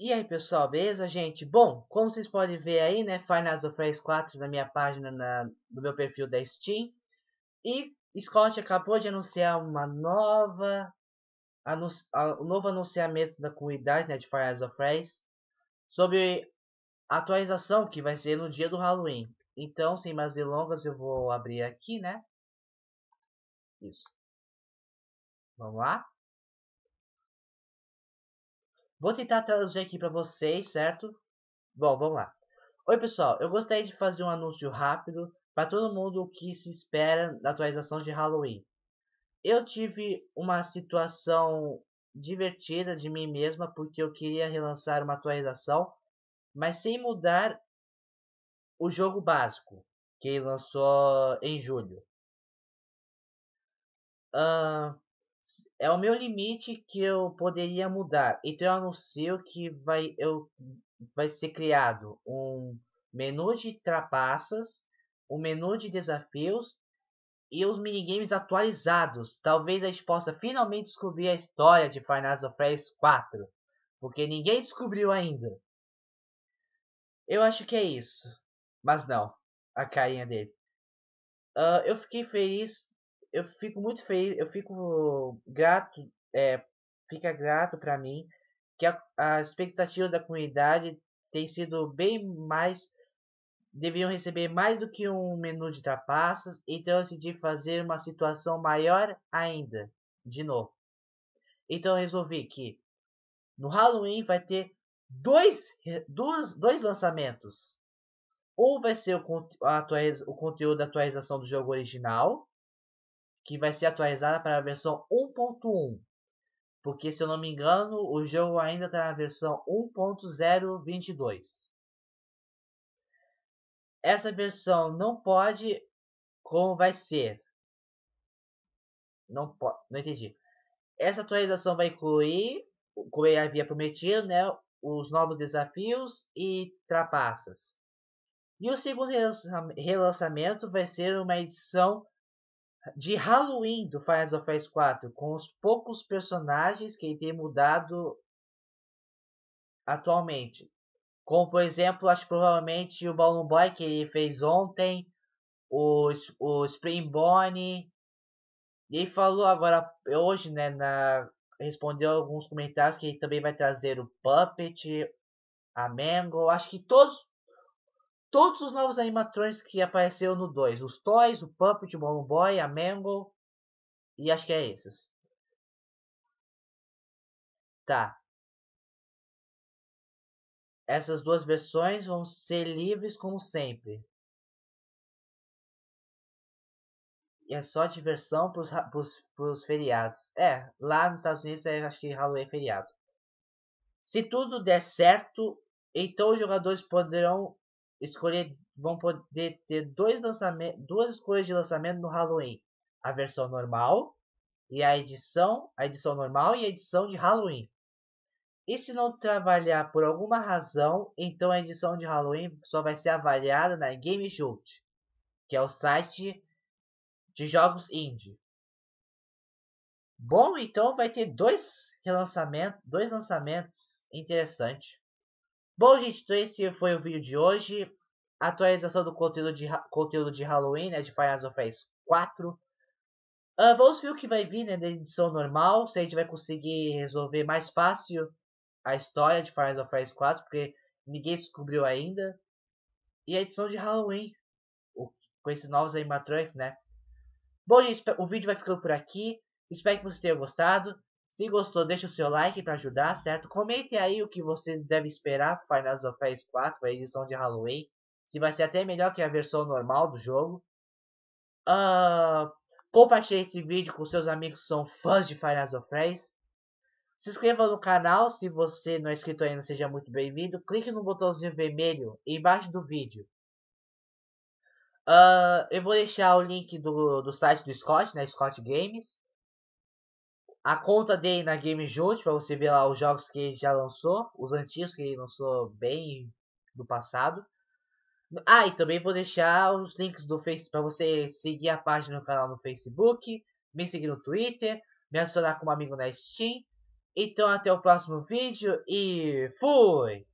E aí pessoal, beleza gente? Bom, como vocês podem ver aí, né, Five Nights at Freddy's 4 na minha página, no meu perfil da Steam. E Scott acabou de anunciar um novo anunciamento da comunidade, né, de Five Nights at Freddy's sobre a atualização que vai ser no dia do Halloween. Então, sem mais delongas, eu vou abrir aqui, né? Isso. Vamos lá. Vou tentar traduzir aqui para vocês, certo? Bom, vamos lá. Oi pessoal, eu gostaria de fazer um anúncio rápido para todo mundo o que se espera da atualização de Halloween. Eu tive uma situação divertida de mim mesma porque eu queria relançar uma atualização, mas sem mudar o jogo básico que lançou em julho. Ah, é o meu limite que eu poderia mudar. Então eu anuncio que vai ser criado um menu de trapaças, um menu de desafios e os minigames atualizados. Talvez a gente possa finalmente descobrir a história de Five Nights at Freddy's 4, porque ninguém descobriu ainda. Eu acho que é isso, mas não, a carinha dele. Eu fiquei feliz, eu fico muito feliz, eu fico grato, fica grato para mim que as expectativas da comunidade têm sido bem mais, deviam receber mais do que um menu de trapaças, então eu decidi fazer uma situação maior ainda, de novo. Então eu resolvi que no Halloween vai ter dois lançamentos. Um vai ser o conteúdo da atualização do jogo original, que vai ser atualizada para a versão 1.1. Porque, se eu não me engano, o jogo ainda está na versão 1.022. Essa versão não pode, como vai ser? Não pode, não entendi. Essa atualização vai incluir, como eu havia prometido, né, os novos desafios e trapaças. E o segundo relançamento vai ser uma edição de Halloween do Final Fantasy 4, com os poucos personagens que ele tem mudado atualmente. Como, por exemplo, acho que provavelmente o Balloon Boy que ele fez ontem, o Spring Bonnie. E ele falou agora, hoje, né, respondeu alguns comentários que ele também vai trazer o Puppet, a Mango. Acho que todos os novos animatrônicos que apareceram no 2. Os Toys, o Puppet, o Balloon Boy, a Mango. E acho que é esses. Tá. Essas duas versões vão ser livres como sempre. E é só diversão pros feriados. Lá nos Estados Unidos acho que Halloween é feriado. Se tudo der certo, então os jogadores poderão vão poder ter duas escolhas de lançamento no Halloween. A versão normal e a edição normal e a edição de Halloween. E se não trabalhar por alguma razão, então a edição de Halloween só vai ser avaliada na Game Jolt, que é o site de jogos indie. Bom, então vai ter dois lançamentos interessantes. Bom, gente, então esse foi o vídeo de hoje. Atualização do conteúdo de Halloween, né, de Final Fantasy 4. Vamos ver o que vai vir, né, da edição normal, se a gente vai conseguir resolver mais fácil a história de Final Fantasy 4, porque ninguém descobriu ainda. E a edição de Halloween, com esses novos animatronics, né. Bom, gente, o vídeo vai ficando por aqui. Espero que vocês tenham gostado. Se gostou, deixa o seu like para ajudar, certo? Comentem aí o que vocês devem esperar para Final Fantasy 4, a edição de Halloween. Se vai ser até melhor que a versão normal do jogo. Compartilhe esse vídeo com seus amigos que são fãs de Final Fantasy. Se inscreva no canal, se você não é inscrito ainda, seja muito bem-vindo. Clique no botãozinho vermelho embaixo do vídeo. Eu vou deixar o link do site do Scott, né? Scott Games. A conta dele na Game Jolt, para você ver lá os jogos que ele já lançou, os antigos que ele lançou bem do passado. E também vou deixar os links do Face para você seguir a página do canal no Facebook, me seguir no Twitter, me adicionar como amigo na Steam Então até o próximo vídeo e fui!